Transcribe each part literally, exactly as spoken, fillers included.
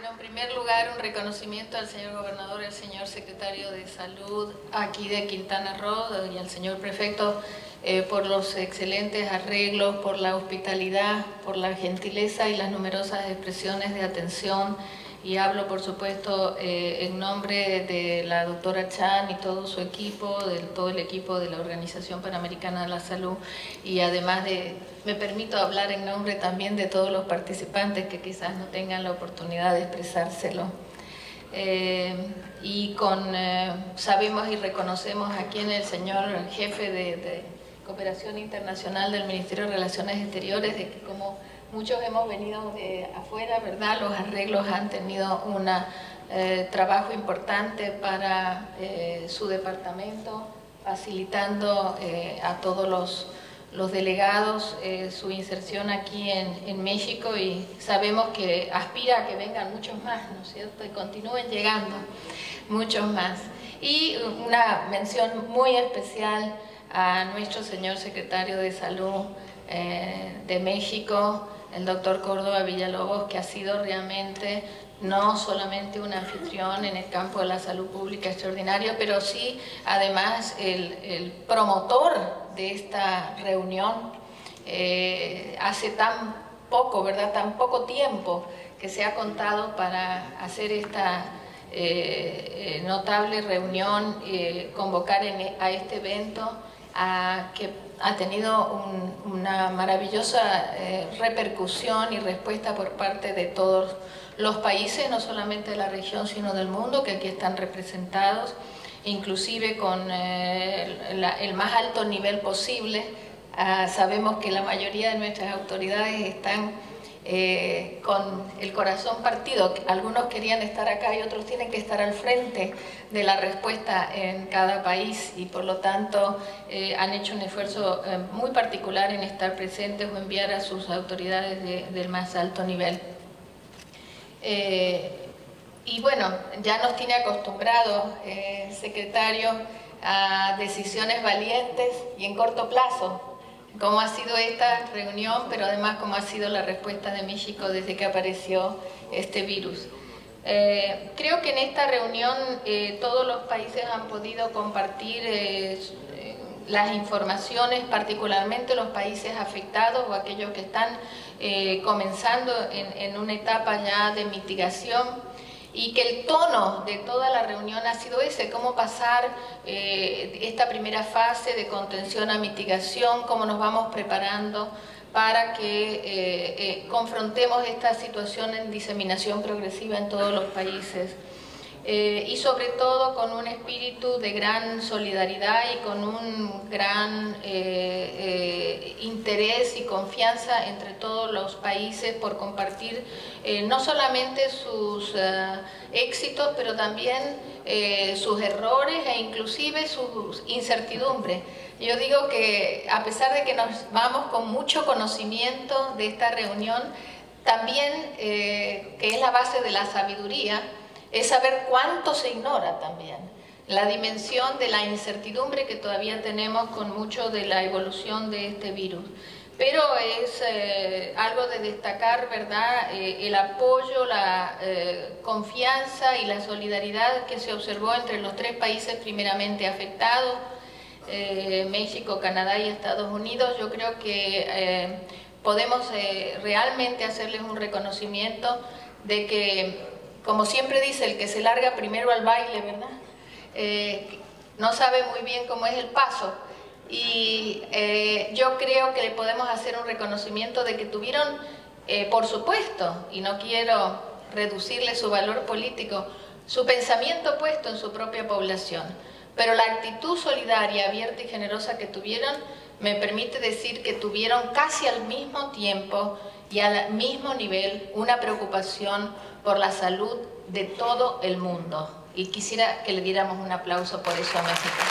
Bueno, en primer lugar, un reconocimiento al señor gobernador y al señor secretario de Salud aquí de Quintana Roo y al señor prefecto eh, por los excelentes arreglos, por la hospitalidad, por la gentileza y las numerosas expresiones de atención. Y hablo, por supuesto, eh, en nombre de la doctora Chan y todo su equipo, de todo el equipo de la Organización Panamericana de la Salud, y además de, me permito hablar en nombre también de todos los participantes que quizás no tengan la oportunidad de expresárselo. Eh, y con, eh, sabemos y reconocemos aquí en el señor jefe de, de Cooperación Internacional del Ministerio de Relaciones Exteriores, de que como muchos hemos venido de afuera, ¿verdad? Los arreglos han tenido un eh, trabajo importante para eh, su departamento, facilitando eh, a todos los, los delegados eh, su inserción aquí en, en México, y sabemos que aspira a que vengan muchos más, ¿no es cierto? Y continúen llegando muchos más. Y una mención muy especial a nuestro señor secretario de Salud eh, de México, el doctor Córdoba Villalobos, que ha sido realmente no solamente un anfitrión en el campo de la salud pública extraordinario, pero sí además el, el promotor de esta reunión. Eh, hace tan poco, ¿verdad? Tan poco tiempo que se ha contado para hacer esta eh, eh, notable reunión, eh, convocar en, a este evento, a que ha tenido un, una maravillosa eh, repercusión y respuesta por parte de todos los países, no solamente de la región sino del mundo, que aquí están representados, inclusive con eh, la, el más alto nivel posible. Ah, sabemos que la mayoría de nuestras autoridades están eh, con el corazón partido. Algunos querían estar acá y otros tienen que estar al frente de la respuesta en cada país, y por lo tanto eh, han hecho un esfuerzo eh, muy particular en estar presentes o enviar a sus autoridades de, del más alto nivel. Eh, y bueno, ya nos tiene acostumbrados, eh, secretario, a decisiones valientes y en corto plazo, como ha sido esta reunión, pero además como ha sido la respuesta de México desde que apareció este virus. Eh, creo que en esta reunión eh, todos los países han podido compartir eh, las informaciones, particularmente los países afectados o aquellos que están eh, comenzando en, en una etapa ya de mitigación, y que el tono de toda la reunión ha sido ese: cómo pasar eh, esta primera fase de contención a mitigación, cómo nos vamos preparando para que eh, eh, confrontemos esta situación en diseminación progresiva en todos los países. Eh, y sobre todo con un espíritu de gran solidaridad y con un gran eh, eh, interés y confianza entre todos los países por compartir eh, no solamente sus uh, éxitos, pero también eh, sus errores e inclusive sus incertidumbres. Yo digo que a pesar de que nos vamos con mucho conocimiento de esta reunión, también eh, que es la base de la sabiduría, es saber cuánto se ignora también, la dimensión de la incertidumbre que todavía tenemos con mucho de la evolución de este virus. Pero es eh, algo de destacar, ¿verdad?, eh, el apoyo, la eh, confianza y la solidaridad que se observó entre los tres países primeramente afectados, eh, México, Canadá y Estados Unidos. Yo creo que eh, podemos eh, realmente hacerles un reconocimiento de que, como siempre dice, el que se larga primero al baile, ¿verdad?, Eh, no sabe muy bien cómo es el paso. Y eh, yo creo que le podemos hacer un reconocimiento de que tuvieron, eh, por supuesto, y no quiero reducirle su valor político, su pensamiento puesto en su propia población, pero la actitud solidaria, abierta y generosa que tuvieron, me permite decir que tuvieron casi al mismo tiempo y al mismo nivel una preocupación por la salud de todo el mundo. Y quisiera que le diéramos un aplauso por eso a México.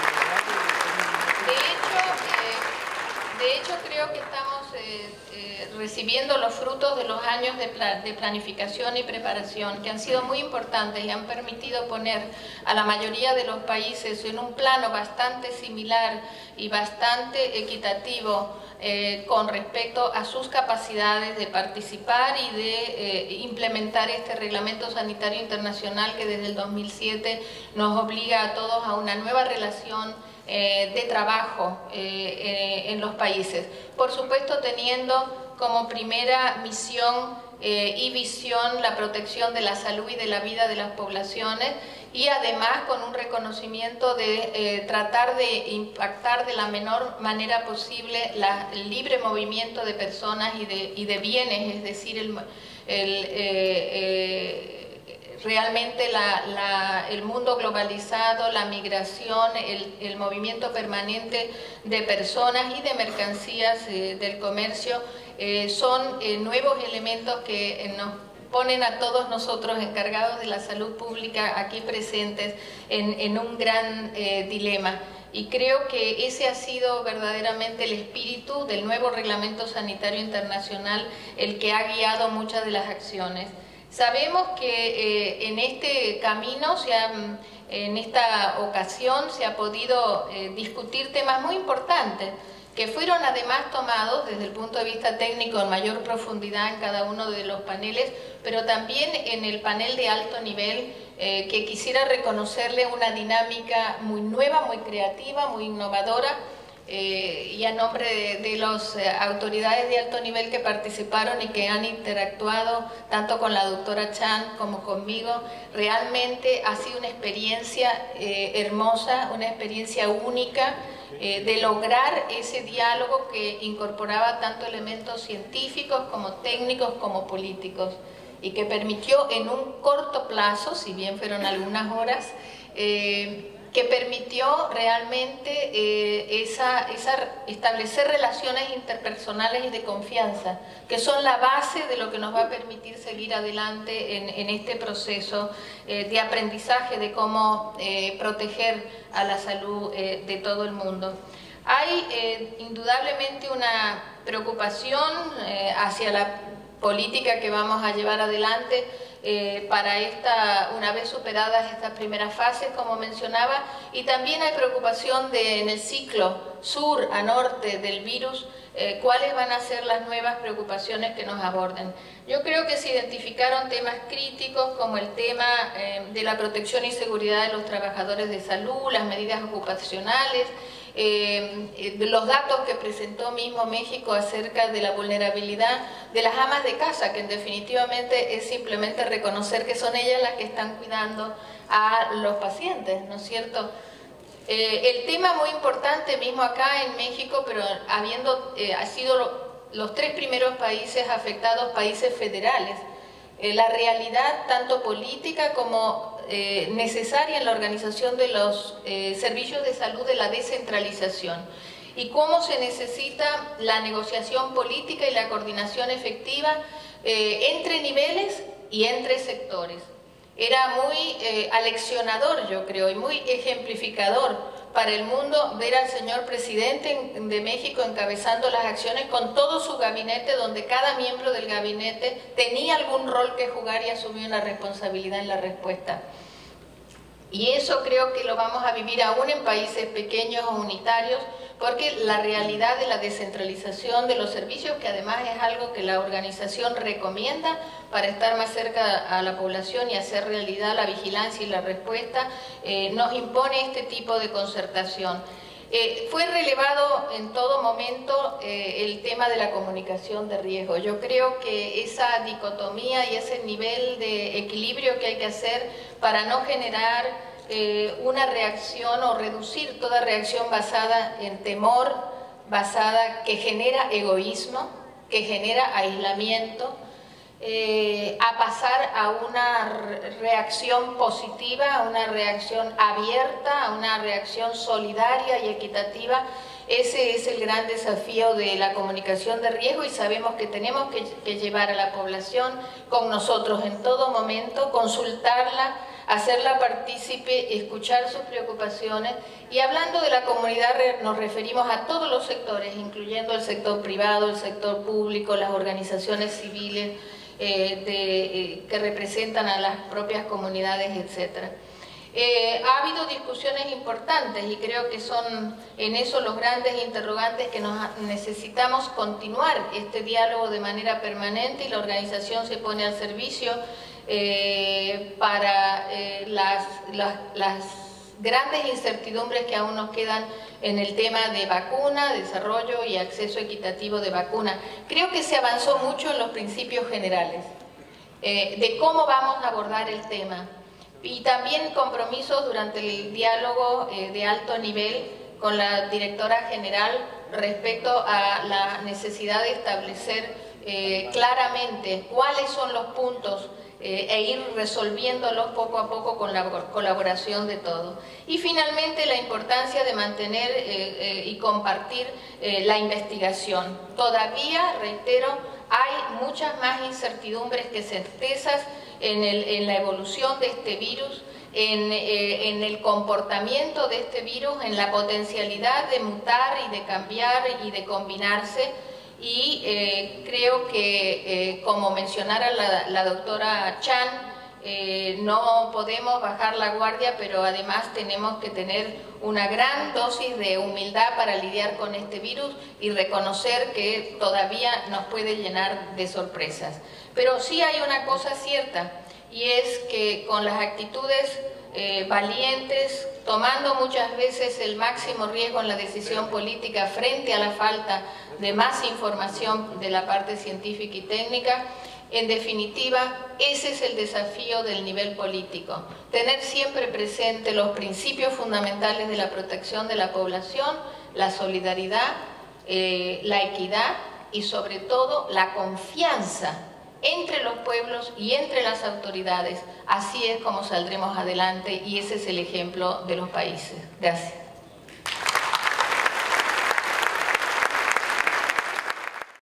De hecho, eh, de hecho creo que estamos eh, eh, recibiendo los frutos de los años de, pla de planificación y preparación, que han sido muy importantes y han permitido poner a la mayoría de los países en un plano bastante similar y bastante equitativo eh, con respecto a sus capacidades de participar y de eh, implementar este reglamento sanitario internacional que desde el dos mil siete nos obliga a todos a una nueva relación Eh, de trabajo eh, eh, en los países. Por supuesto, teniendo como primera misión eh, y visión la protección de la salud y de la vida de las poblaciones, y además con un reconocimiento de eh, tratar de impactar de la menor manera posible la, el libre movimiento de personas y de, y de bienes, es decir, el, el eh, eh, realmente la, la, el mundo globalizado, la migración, el, el movimiento permanente de personas y de mercancías eh, del comercio eh, son eh, nuevos elementos que eh, nos ponen a todos nosotros encargados de la salud pública aquí presentes en, en un gran eh, dilema. Y creo que ese ha sido verdaderamente el espíritu del nuevo Reglamento Sanitario Internacional, el que ha guiado muchas de las acciones. Sabemos que eh, en este camino, se ha, en esta ocasión, se ha podido eh, discutir temas muy importantes que fueron además tomados desde el punto de vista técnico en mayor profundidad en cada uno de los paneles, pero también en el panel de alto nivel, eh, que quisiera reconocerle una dinámica muy nueva, muy creativa, muy innovadora. Eh, y a nombre de, de las eh, autoridades de alto nivel que participaron y que han interactuado tanto con la doctora Chan como conmigo, realmente ha sido una experiencia eh, hermosa, una experiencia única eh, de lograr ese diálogo que incorporaba tanto elementos científicos como técnicos como políticos y que permitió en un corto plazo, si bien fueron algunas horas, eh, que permitió realmente eh, esa, esa, establecer relaciones interpersonales y de confianza, que son la base de lo que nos va a permitir seguir adelante en, en este proceso eh, de aprendizaje de cómo eh, proteger a la salud eh, de todo el mundo. Hay eh, indudablemente una preocupación eh, hacia la política que vamos a llevar adelante Eh, para esta, una vez superadas estas primeras fases, como mencionaba, y también hay preocupación de, en el ciclo sur a norte del virus, eh, cuáles van a ser las nuevas preocupaciones que nos aborden. Yo creo que se identificaron temas críticos como el tema eh, de la protección y seguridad de los trabajadores de salud, las medidas ocupacionales, Eh, los datos que presentó mismo México acerca de la vulnerabilidad de las amas de casa, que definitivamente es simplemente reconocer que son ellas las que están cuidando a los pacientes, ¿no es cierto? Eh, el tema muy importante mismo acá en México, pero habiendo eh, ha sido lo, los tres primeros países afectados, países federales, eh, la realidad tanto política como Eh, necesaria en la organización de los eh, servicios de salud, de la descentralización, y cómo se necesita la negociación política y la coordinación efectiva eh, entre niveles y entre sectores. Era muy eh, aleccionador, yo creo, y muy ejemplificador para el mundo ver al señor presidente de México encabezando las acciones con todo su gabinete, donde cada miembro del gabinete tenía algún rol que jugar y asumía una responsabilidad en la respuesta. Y eso creo que lo vamos a vivir aún en países pequeños o unitarios, porque la realidad de la descentralización de los servicios, que además es algo que la organización recomienda para estar más cerca a la población y hacer realidad la vigilancia y la respuesta, eh, nos impone este tipo de concertación. Eh, fue relevado en todo momento eh, el tema de la comunicación de riesgo. Yo creo que esa dicotomía y ese nivel de equilibrio que hay que hacer para no generar eh, una reacción o reducir toda reacción basada en temor, basada que genera egoísmo, que genera aislamiento, Eh, a pasar a una reacción positiva, a una reacción abierta, a una reacción solidaria y equitativa. Ese es el gran desafío de la comunicación de riesgo, y sabemos que tenemos que, que llevar a la población con nosotros en todo momento, consultarla, hacerla partícipe, escuchar sus preocupaciones, y hablando de la comunidad nos referimos a todos los sectores, incluyendo el sector privado, el sector público, las organizaciones civiles eh, de, eh, que representan a las propias comunidades, etcétera. Eh, ha habido discusiones importantes y creo que son en eso los grandes interrogantes que nos necesitamos continuar este diálogo de manera permanente, y la organización se pone al servicio eh, para eh, las, las, las grandes incertidumbres que aún nos quedan en el tema de vacuna, desarrollo y acceso equitativo de vacuna. Creo que se avanzó mucho en los principios generales eh, de cómo vamos a abordar el tema. Y también compromisos durante el diálogo eh, de alto nivel con la directora general respecto a la necesidad de establecer eh, claramente cuáles son los puntos eh, e ir resolviéndolos poco a poco con la colaboración de todos. Y finalmente la importancia de mantener eh, eh, y compartir eh, la investigación. Todavía, reitero, hay muchas más incertidumbres que certezas en, el, en la evolución de este virus, en, eh, en el comportamiento de este virus, en la potencialidad de mutar y de cambiar y de combinarse, y eh, creo que, eh, como mencionara la, la doctora Chan, eh, no podemos bajar la guardia, pero además tenemos que tener una gran dosis de humildad para lidiar con este virus y reconocer que todavía nos puede llenar de sorpresas. Pero sí hay una cosa cierta, y es que con las actitudes eh, valientes, tomando muchas veces el máximo riesgo en la decisión política frente a la falta de más información de la parte científica y técnica, en definitiva, ese es el desafío del nivel político. Tener siempre presente los principios fundamentales de la protección de la población, la solidaridad, eh, la equidad y sobre todo la confianza entre los pueblos y entre las autoridades. Así es como saldremos adelante, y ese es el ejemplo de los países. Gracias.